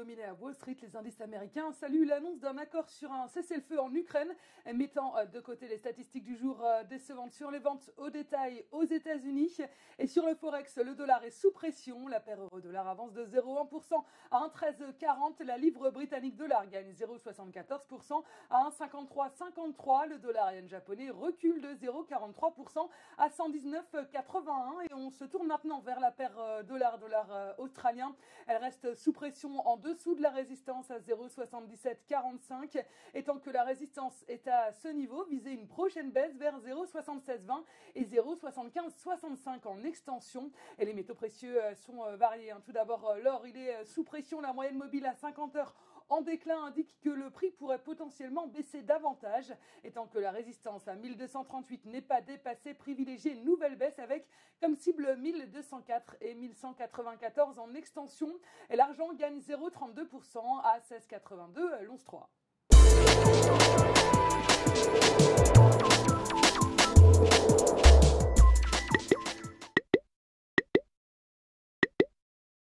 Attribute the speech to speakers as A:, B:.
A: dominé à Wall Street. Les indices américains saluent l'annonce d'un accord sur un cessez-le-feu en Ukraine, mettant de côté les statistiques du jour décevantes sur les ventes au détail aux États-Unis. Et sur le Forex, le dollar est sous pression. La paire euro-dollar avance de 0,1% à 1,1340. La livre britannique dollar gagne 0,74% à 1,5353. Le dollar yen japonais recule de 0,43% à 119,81. Et on se tourne maintenant vers la paire dollar australien. Elle reste sous pression en dessous de la résistance à 0,7745. Et tant que la résistance est à ce niveau, visez une prochaine baisse vers 0,7620 et 0,7565 en extension. Et les métaux précieux sont variés. Tout d'abord, l'or, il est sous pression. La moyenne mobile à 50 heures en déclin indique que le prix pourrait potentiellement baisser davantage. Et tant que la résistance à 1238 n'est pas dépassée, privilégiez une nouvelle baisse avec comme cible 1204 et 1194 en extension. Et l'argent gagne 0,32% à 16,82 l'once 3.